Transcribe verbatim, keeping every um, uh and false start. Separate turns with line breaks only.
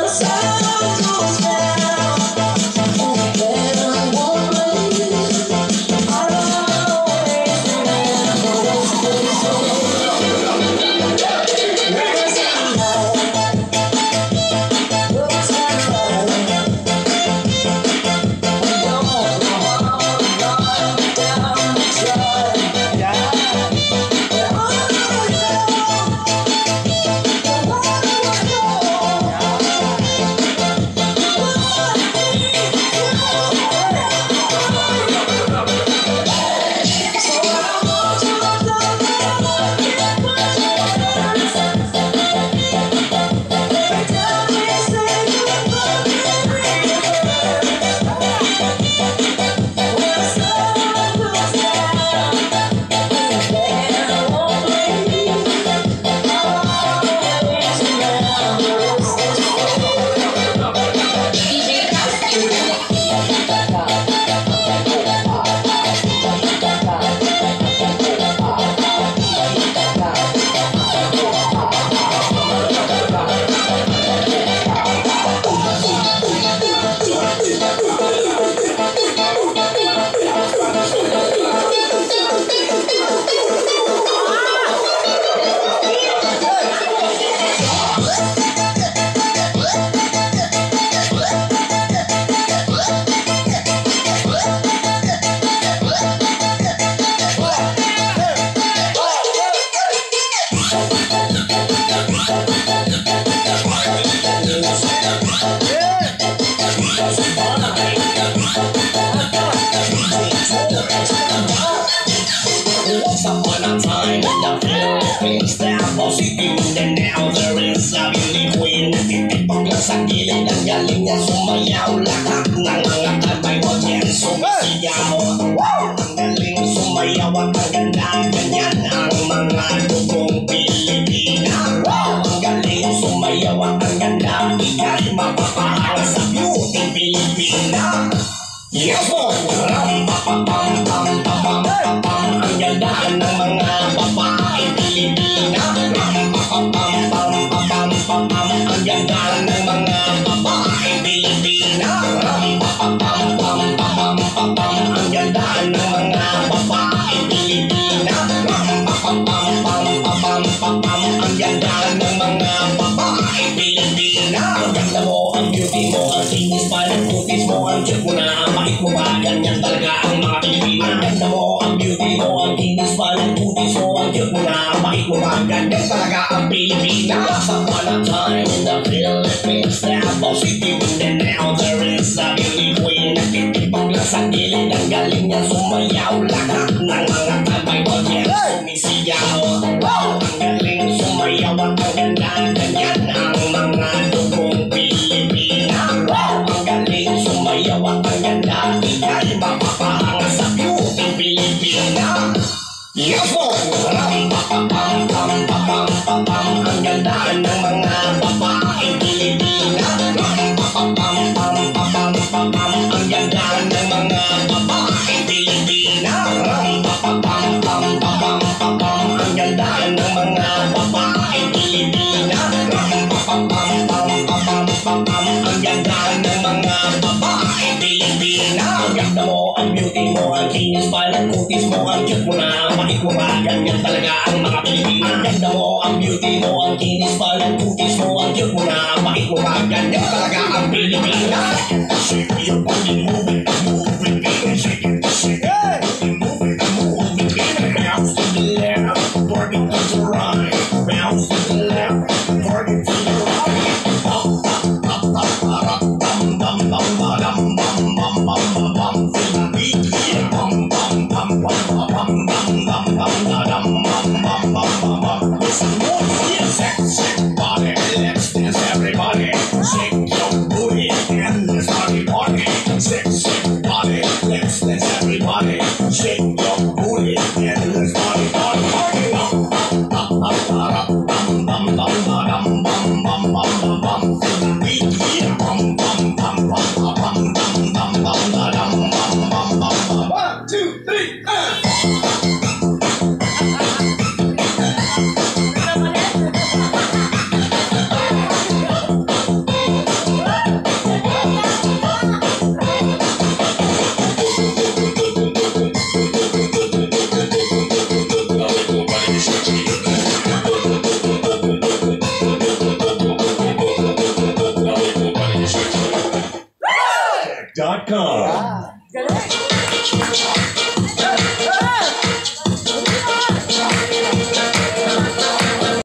Sa gilid ng galing niya sumayaw, lahat ng mga tabay mo niyan sumisiyaw. Ang galing sumayaw at ang ganda, ganyan ang mga dugong Pilipina. Ang galing sumayaw at ang ganda, ika'y mapapahal sa beauty Pilipina. Yes po! Ram-pa-pam-pam-pam-pam-pam, ang ganda ng mga babae Pilipina. Ram-pa-pam-pam-pam-pam-pam, ang ganda ng mga babae Pilipina. Ram-pa-pam-pam-pam-pam-pam, ang ganda ng mga babae Pilipina. Ram-pa-pam-pam-pam-pam-pam, ang ganda ng mga babae Pilipina. Ang ganda mo, ang beauty mo, ang kinis pa ng kutis mo, ang cute mo na, ang bait mo ba, ganyan talaga ang mga Pilipina. Ang ganda mo, ang beauty mo, ang kinis pa ng kutis mo, ang cute mo na, ang bait mo ba, ganyan talaga ang Pilipina. Once upon a time in the Philippines, there was a king and now there is a beauty queen. Nakikipag lang sa gilid, ang galing niya sumayaw, lahat ng mga tabay mo niya sumisiyaw. Ang galing sumayaw at ang ganda, ganyan ang mga dugong Pilipina. Ang galing sumayaw at ang ganda, ika'y mapapahanga sa beauty Pilipina. Yes po! Ram-pa-pam-pam-pam-pam-pam, ang ganda ng mga babae Pilipina. Ram-pa-pam-pam-pam-pam-pam, ang ganda ng mga babae Pilipina. Ram-pa-pam-pam-pam-pam-pam, ang ganda ng mga babae Pilipina. Ram-pa-pam-pam-pam-pam-pam, ang ganda ng mga babae Pilipina. Ang ganda mo, ang beauty mo, ang kinis pa ng kutis mo, ang cute mo na, ang bait mo ba, ganyan talaga ang mga Pilipina. Ang ganda mo, ang beauty mo, ang kinis pa ng kutis mo, ang cute mo na, ang bait mo ba, ganyan talaga ang Pilipina. Shake your body, move it, move it, shake it, shake it, move it, move it, bounce to the left, work it to the right, bounce to the left, work it to the right, up, up, up, up, up, bum, bum, bum, bum, bum, bum, bum, bum, bum, to the beat, yeah, bum, bum, bum, bum, bum, bum, bum, bum, bum, bum, bum, bum, bum, listen, yeah, sexy body, let's dance everybody, shake your booty and let's party party, sexy body, let's dance everybody, shake your booty and let's party party party, up, up, up, up, up, bum, bum, bum, bum, bum, bum, bum, bum, to the beat, yeah, bum, bum, bum, bum, bum, bum, bum, bum, bum, bum, bum, bum, one, two, three, ah!